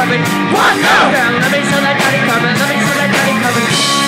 coming. What girl? Let me show that daddy coming. Let me show that daddy coming.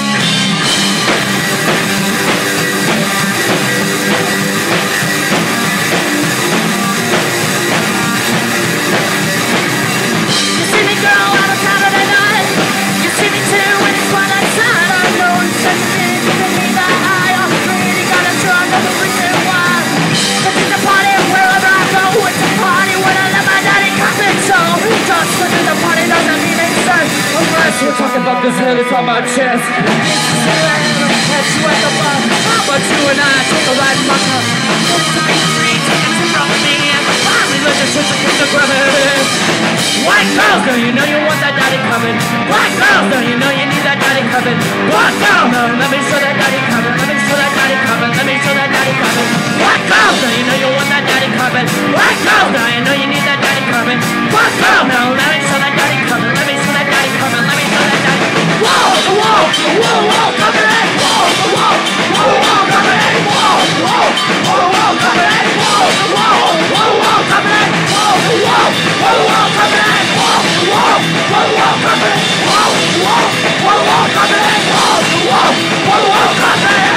You see me, girl, on a Saturday night. You see me too when it's twilight side. I know it's such a thing, giving me that eye. I'm really gonna try another reason why. This is a party wherever I go. It's a party when I let my daddy come in. So just because the party doesn't mean it's safe. Unless we're talking about this hill, it's on my chest. Catch you at the bar. How about you and I take a ride in my car? Don't take a free tickets from me. My relationship is the gravity. White girls, do you know you want that daddy coming? White girls, do you know you need that daddy coming? White girl, no, let me show that daddy coming. Let me show that daddy coming. Let me show that daddy coming. White girls, do you know you want that daddy coming? White girls, do you know you need that daddy coming? White girl, no, let me show that daddy coming. Let me show that daddy coming. Let me show that daddy. Whoa, whoa, whoa, whoa, coming in. Whoa, whoa, whoa, whoa, coming in. Whoa, whoa, whoa, whoa, coming in. Whoa, whoa, whoa, whoa, coming in. Whoa, whoa, whoa, whoa, coming in. Whoa, whoa, whoa, whoa, coming in. Whoa, whoa, whoa, whoa, coming in. Whoa, whoa, whoa, whoa, coming in.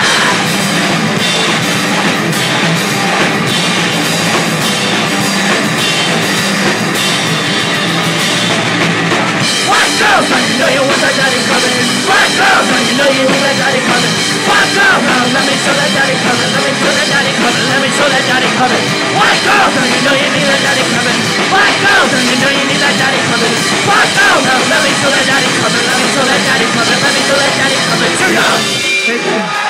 White girls, you know you want that daddy coming. White girls, you know you want that daddy coming. White girls, let me show that daddy coming. Let me show that daddy coming. Let me show that daddy coming. White girls, you know you need that daddy coming. White girls, you know you need that daddy coming. White girls, let me show that daddy coming. Let me show that daddy coming. Let me show that daddy coming. Too young.